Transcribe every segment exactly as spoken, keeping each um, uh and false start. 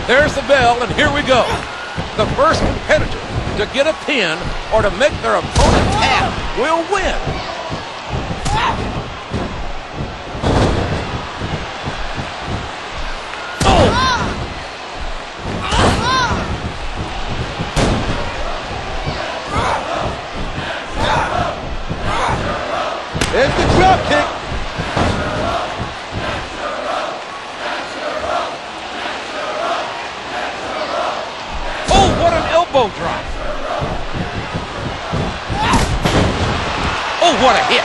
There's the bell, and here we go. The first competitor to get a pin or to make their opponent tap will win. There's the drop kick. Oh, what an elbow drop. Oh, what a hit.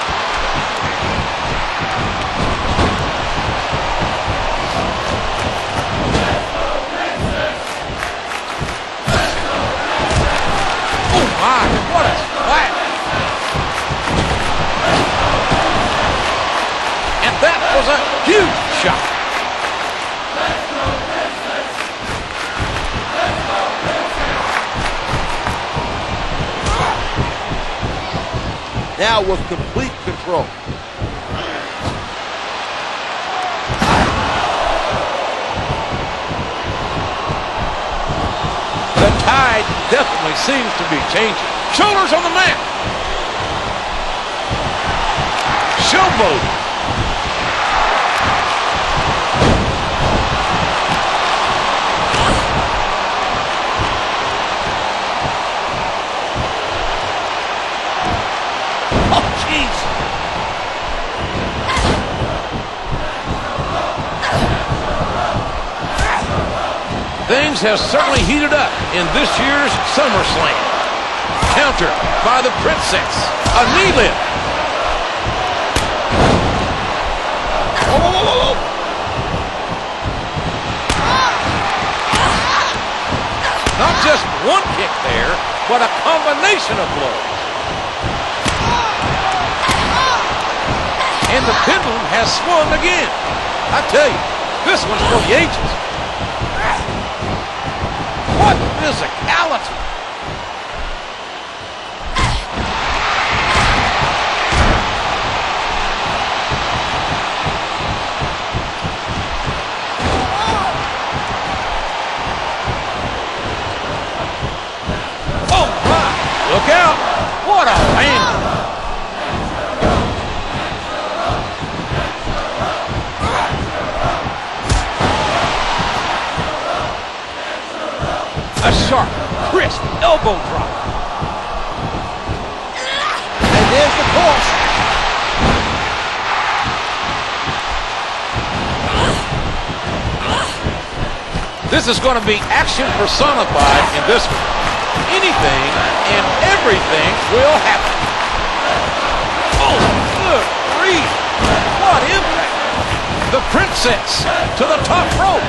Oh, my, what a splash. That was a huge shot. Now with complete control. The tide definitely seems to be changing. Shoulders on the mat. Showboat. Things have certainly heated up in this year's SummerSlam. Counter by the Princess. A knee lift. Oh, oh, oh, oh. Not just one kick there, but a combination of blows. And the pendulum has swung again. I tell you, this one's for the ages. What physicality! Oh my! Look out! What a landing! A sharp, crisp elbow drop. And there's the cross. This is going to be action personified in this one. Anything and everything will happen. Oh, good grief. What impact. The Princess to the top rope.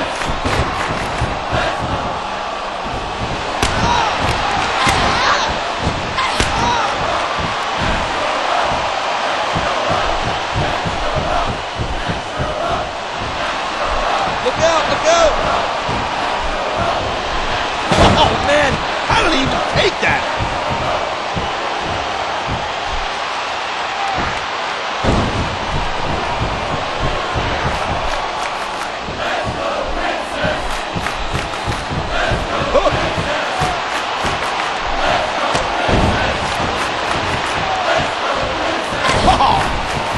Look out, look out! Oh, man! How did he even take that? Hook! Oh!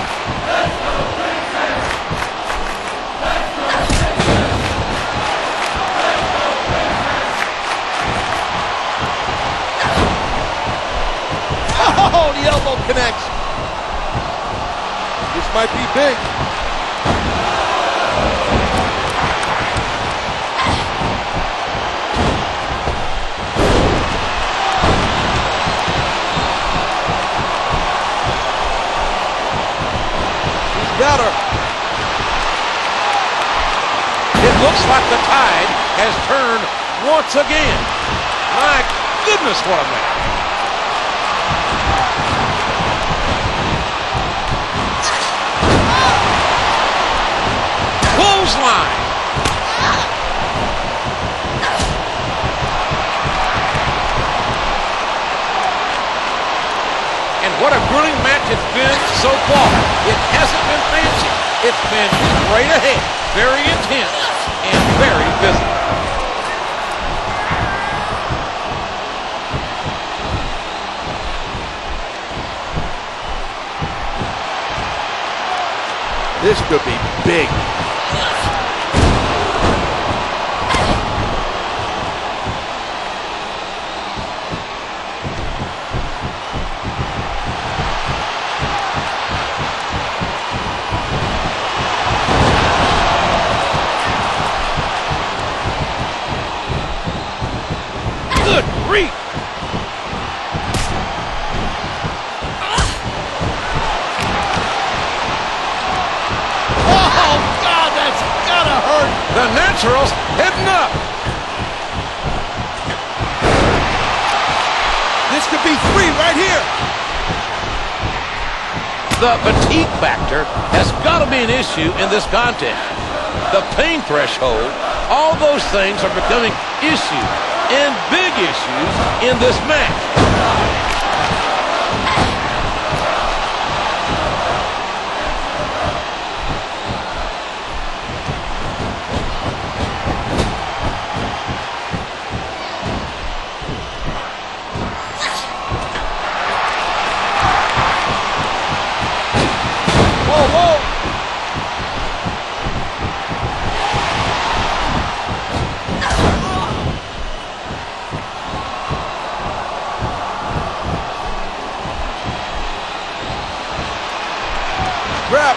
Oh, the elbow connects. This might be big. He's got her. It looks like the tide has turned once again. My goodness, what a match. Clothesline. And what a grueling match it's been so far. It hasn't been fancy. It's been straight ahead, very intense, and very physical. This could be big. Good grief! Oh, God, that's gotta hurt. The Naturals heading up. This could be three right here. The fatigue factor has got to be an issue in this contest. The pain threshold, all those things are becoming issues and big issues in this match. Whoa, whoa. Grab.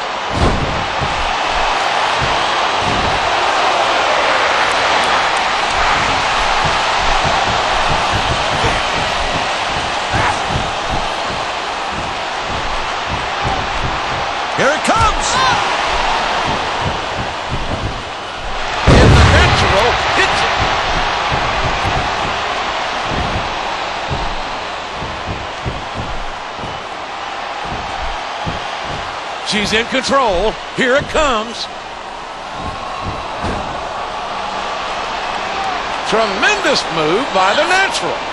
Here it comes. And the Natural hits it. She's in control. Here it comes. Tremendous move by the Natural.